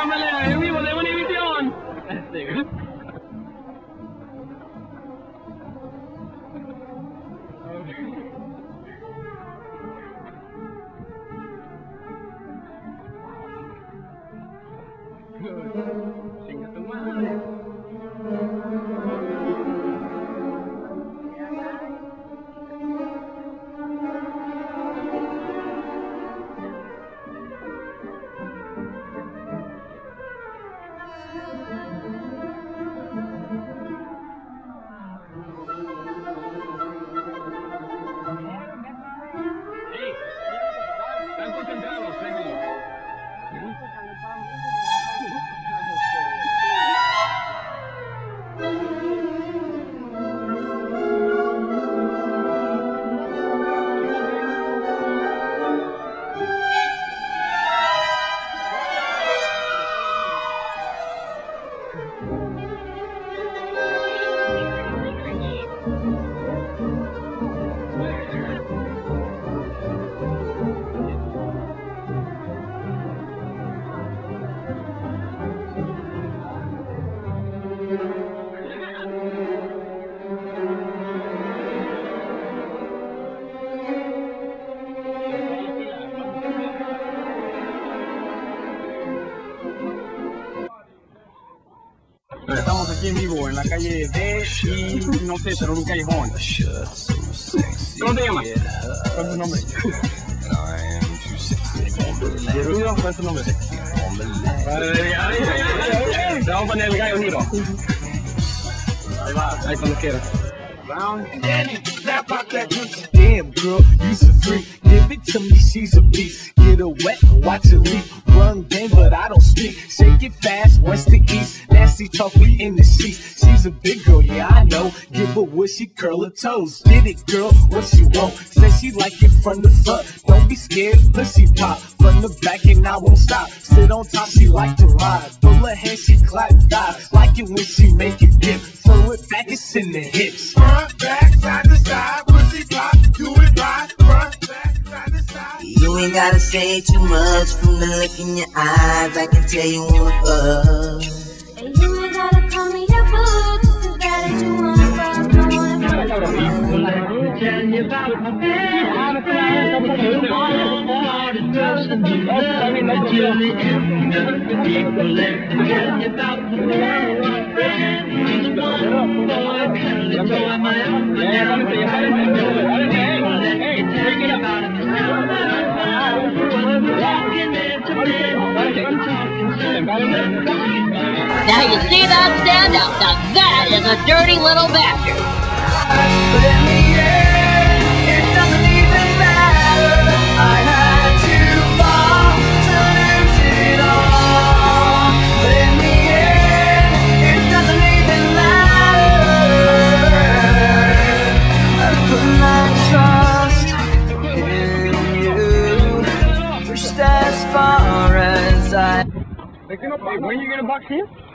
una pelea en vivo de Univisión. Chinga tu madre. Están concentrados, déjenlo. Estamos aquí en vivo en la calle D y no sé, pero en un callejón. ¿Cómo te llamas? ¿Cuál es tu nombre? ¿Ruido? ¿Cuál es tu nombre? Te vamos a poner el gallo giro. Ahí va, ahí cuando quieras. Damn girl, you's a freak. Give it to me, she's a beast. Get her wet, watch her leap. Run game, but I don't speak. Shake it fast, west to east. Nasty talk, we in the sheets. She's a big girl, yeah I know. Give her what she curl her toes. Get it, girl, what she want. Say she like it from the front. Don't be scared, pussy pop. From the back and I won't stop. Sit on top, she like to ride. Pull her hand, she clap thighs. Like it when she make it dip. Throw it back, it's in the hips. Front, back, side to side, pussy pop, do it right. Front, back, side to side. You ain't gotta say too much from the look in your eyes. I can tell you wanna fuck. And you ain't gotta call me your boo, just as bad as you wanna fuck. I wanna fuck. Tell you about my bed. I'm a friend, I'm a good one. Hard as drugs and the love. Tell me about the people. Let me tell you about the man. My friend, he's one boy. Kindly join my own. Let me tell you about him. Now you see that standout? Now that is a dirty little bastard. But in the end, it doesn't even matter. I had to fall to lose it all. But in the end, it doesn't even matter. I put my trust in you. Pushed as far as I. When are you gonna box here?